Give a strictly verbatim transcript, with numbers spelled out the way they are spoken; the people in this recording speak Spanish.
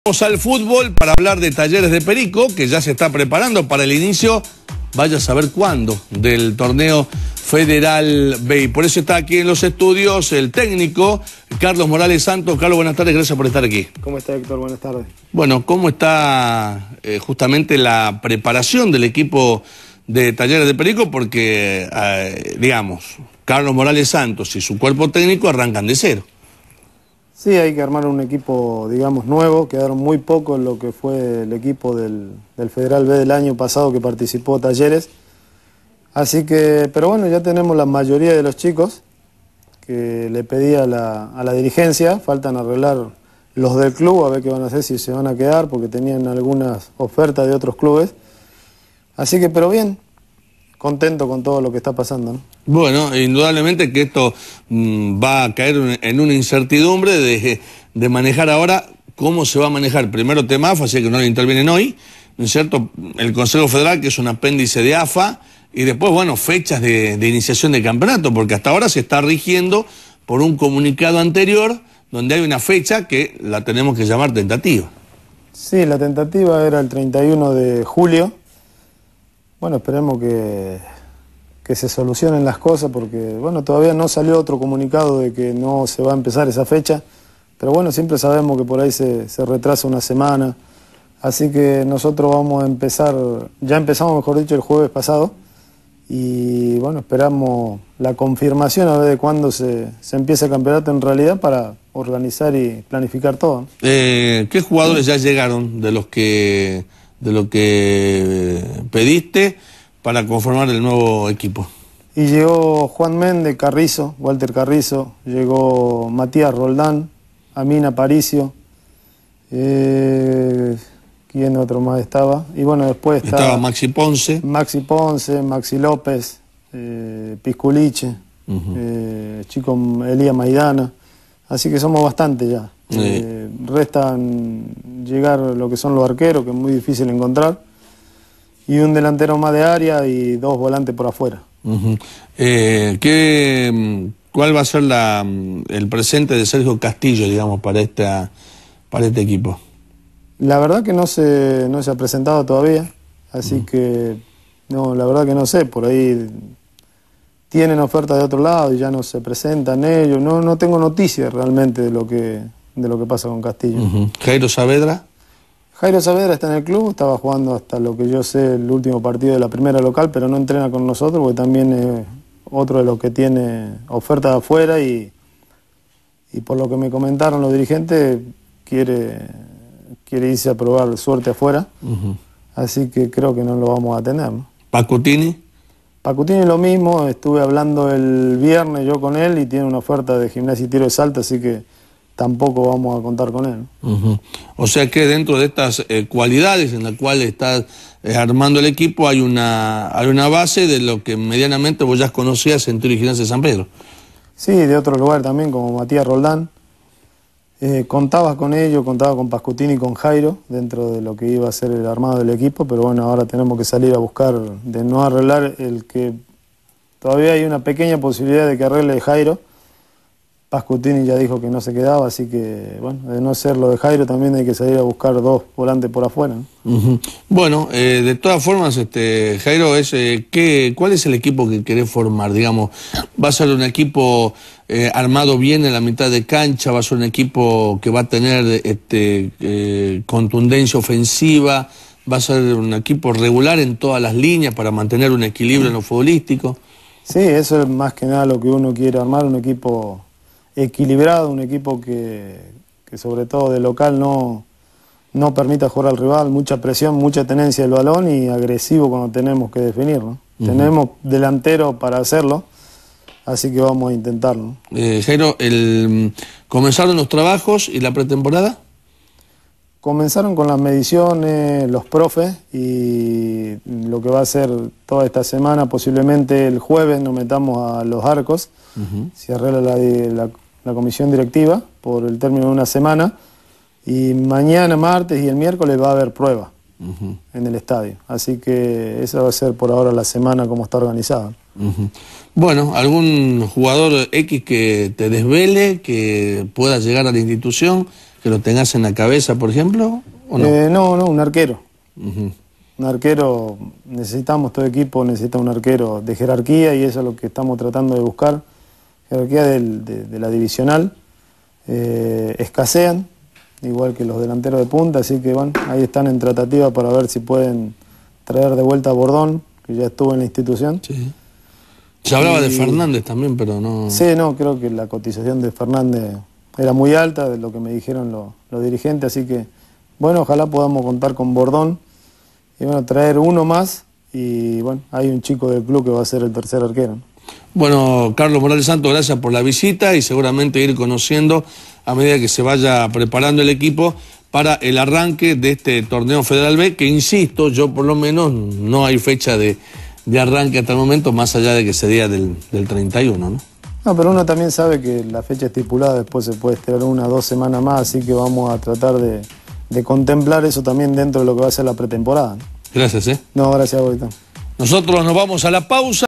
Vamos al fútbol para hablar de Talleres de Perico, que ya se está preparando para el inicio, vaya a saber cuándo, del torneo Federal B. Y por eso está aquí en los estudios el técnico Carlos Morales Santos. Carlos, buenas tardes, gracias por estar aquí. ¿Cómo está, Héctor? Buenas tardes. Bueno, ¿cómo está eh, justamente la preparación del equipo de Talleres de Perico? Porque, eh, digamos, Carlos Morales Santos y su cuerpo técnico arrancan de cero. Sí, hay que armar un equipo, digamos, nuevo. Quedaron muy pocos en lo que fue el equipo del, del Federal B del año pasado que participó Talleres. Así que, pero bueno, ya tenemos la mayoría de los chicos que le pedí a la, a la dirigencia. Faltan arreglar los del club, a ver qué van a hacer, si se van a quedar, porque tenían algunas ofertas de otros clubes. Así que, pero bien, contento con todo lo que está pasando, ¿no? Bueno, indudablemente que esto mmm, va a caer en una incertidumbre de, de manejar ahora cómo se va a manejar. Primero tema A F A, así que no le intervienen hoy, ¿no es cierto? El Consejo Federal, que es un apéndice de A F A, y después, bueno, fechas de, de iniciación de campeonato, porque hasta ahora se está rigiendo por un comunicado anterior donde hay una fecha que la tenemos que llamar tentativa. Sí, la tentativa era el treinta y uno de julio. Bueno, esperemos que... que se solucionen las cosas, porque bueno, todavía no salió otro comunicado de que no se va a empezar esa fecha, pero bueno, siempre sabemos que por ahí se, se retrasa una semana, así que nosotros vamos a empezar, ya empezamos mejor dicho el jueves pasado, y bueno, esperamos la confirmación a ver de cuándo se, se empieza el campeonato en realidad para organizar y planificar todo, ¿no? Eh, ¿Qué jugadores ya llegaron de los que, de lo que pediste para conformar el nuevo equipo? Y llegó Juan Méndez, Carrizo, Walter Carrizo, llegó Matías Roldán, Amina Aparicio, eh, ¿quién otro más estaba? Y bueno, después estaba, estaba Maxi Ponce. Maxi Ponce, Maxi López, eh, Pisculiche, uh-huh. eh, chico Elías Maidana, así que somos bastantes ya. Sí. Eh, restan llegar lo que son los arqueros, que es muy difícil encontrar, y un delantero más de área y dos volantes por afuera. Uh-huh. eh, ¿qué, ¿Cuál va a ser la, el presente de Sergio Castillo, digamos, para, esta, para este equipo? La verdad que no se, no se ha presentado todavía, así uh-huh. que no, la verdad que no sé, por ahí tienen ofertas de otro lado y ya no se presentan ellos, no, no tengo noticias realmente de lo que, de lo que pasa con Castillo. Uh-huh. ¿Jairo Saavedra? Jairo Saavedra está en el club, estaba jugando hasta lo que yo sé el último partido de la primera local, pero no entrena con nosotros porque también es otro de los que tiene oferta de afuera y, y por lo que me comentaron los dirigentes quiere, quiere irse a probar suerte afuera, uh-huh. así que creo que no lo vamos a tener, ¿no? ¿Pacutini? Pacutini lo mismo, estuve hablando el viernes yo con él y tiene una oferta de Gimnasia y Tiro de Salta, así que tampoco vamos a contar con él. Uh-huh. O sea que dentro de estas eh, cualidades en las cuales estás eh, armando el equipo hay una, hay una base de lo que medianamente vos ya conocías en Tiro y Gimnasia de San Pedro. Sí, de otro lugar también, como Matías Roldán. Eh, contaba con ellos, contaba con Pascutini y con Jairo dentro de lo que iba a ser el armado del equipo, pero bueno, ahora tenemos que salir a buscar, de no arreglar el que todavía hay una pequeña posibilidad de que arregle Jairo. Pascutini ya dijo que no se quedaba, así que, bueno, de no ser lo de Jairo, también hay que salir a buscar dos volantes por afuera, ¿no? Uh-huh. Bueno, eh, de todas formas, este, Jairo, es, eh, ¿qué, ¿cuál es el equipo que querés formar? Digamos, ¿va a ser un equipo eh, armado bien en la mitad de cancha? ¿Va a ser un equipo que va a tener este, eh, contundencia ofensiva? ¿Va a ser un equipo regular en todas las líneas para mantener un equilibrio en lo futbolístico? Sí, eso es más que nada lo que uno quiere armar, un equipo equilibrado, un equipo que, que sobre todo de local no, no permita jugar al rival, mucha presión, mucha tenencia del balón y agresivo cuando tenemos que definir, ¿no? Uh-huh. Tenemos delantero para hacerlo, así que vamos a intentarlo. Eh, Jairo, el, ¿comenzaron los trabajos y la pretemporada? Comenzaron con las mediciones, los profes, y lo que va a ser toda esta semana, posiblemente el jueves nos metamos a los arcos, uh-huh. se arregla la, la, la comisión directiva por el término de una semana, y mañana, martes y el miércoles va a haber prueba uh-huh. en el estadio. Así que esa va a ser por ahora la semana como está organizada. Uh-huh. Bueno, ¿algún jugador X que te desvele, que pueda llegar a la institución, que lo tengas en la cabeza, por ejemplo, ¿o no? Eh, no, no, un arquero. Uh-huh. Un arquero, necesitamos, todo equipo necesita un arquero de jerarquía y eso es lo que estamos tratando de buscar. Jerarquía del, de, de la divisional. Eh, escasean, igual que los delanteros de punta, así que bueno, ahí están en tratativa para ver si pueden traer de vuelta a Bordón, que ya estuvo en la institución. Sí. Se hablaba y... de Fernández también, pero no... Sí, no, creo que la cotización de Fernández era muy alta, de lo que me dijeron los, los dirigentes, así que bueno, ojalá podamos contar con Bordón y bueno, traer uno más y bueno, hay un chico del club que va a ser el tercer arquero. Bueno, Carlos Morales Santos, gracias por la visita y seguramente ir conociendo a medida que se vaya preparando el equipo para el arranque de este torneo Federal B, que insisto, yo por lo menos no hay fecha de, de arranque hasta el momento, más allá de que se diga del, del treinta y uno, ¿no? No, pero uno también sabe que la fecha estipulada después se puede estirar una o dos semanas más, así que vamos a tratar de, de contemplar eso también dentro de lo que va a ser la pretemporada. Gracias, ¿eh? No, gracias a vos. Nosotros nos vamos a la pausa.